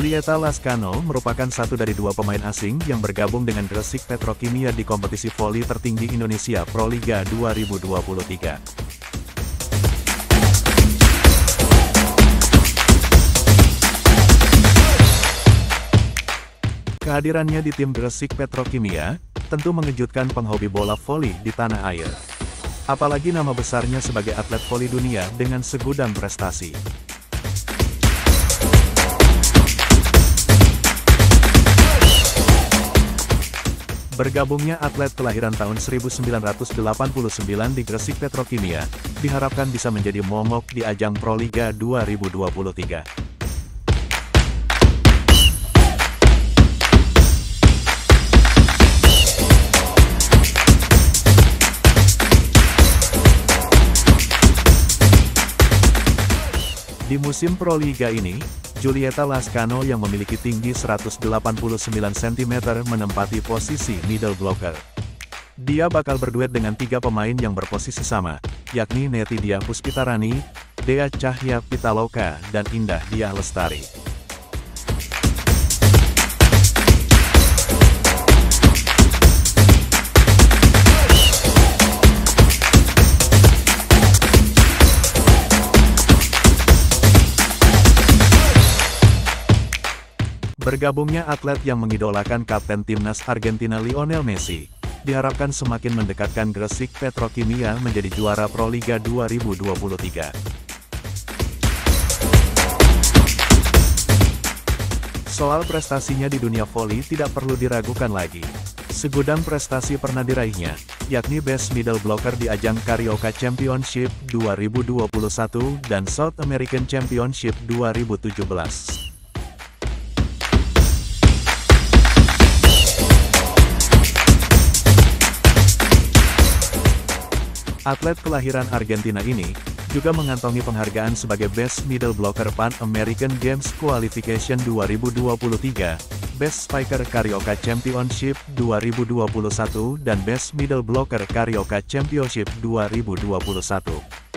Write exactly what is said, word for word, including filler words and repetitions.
Julieta Lascano merupakan satu dari dua pemain asing yang bergabung dengan Gresik Petrokimia di kompetisi voli tertinggi Indonesia Proliga dua ribu dua puluh tiga. Kehadirannya di tim Gresik Petrokimia tentu mengejutkan penghobi bola voli di tanah air. Apalagi nama besarnya sebagai atlet voli dunia dengan segudang prestasi. Bergabungnya atlet kelahiran tahun seribu sembilan ratus delapan puluh sembilan di Gresik Petrokimia, diharapkan bisa menjadi momok di ajang Proliga dua ribu dua puluh tiga. Di musim Proliga ini, Julieta Lascano yang memiliki tinggi seratus delapan puluh sembilan sentimeter menempati posisi middle blocker. Dia bakal berduet dengan tiga pemain yang berposisi sama, yakni Neti Diah Puspitarani, Dea Cahya Pitaloka, dan Indah Diah Lestari. Bergabungnya atlet yang mengidolakan kapten timnas Argentina Lionel Messi, diharapkan semakin mendekatkan Gresik Petrokimia menjadi juara Proliga dua ribu dua puluh tiga. Soal prestasinya di dunia voli tidak perlu diragukan lagi. Segudang prestasi pernah diraihnya, yakni Best Middle Blocker di ajang Carioca Championship dua ribu dua puluh satu dan South American Championship dua ribu tujuh belas. Atlet kelahiran Argentina ini juga mengantongi penghargaan sebagai Best Middle Blocker Pan American Games Qualification dua ribu dua puluh tiga, Best Spiker Carioca Championship dua ribu dua puluh satu dan Best Middle Blocker Carioca Championship dua ribu dua puluh satu.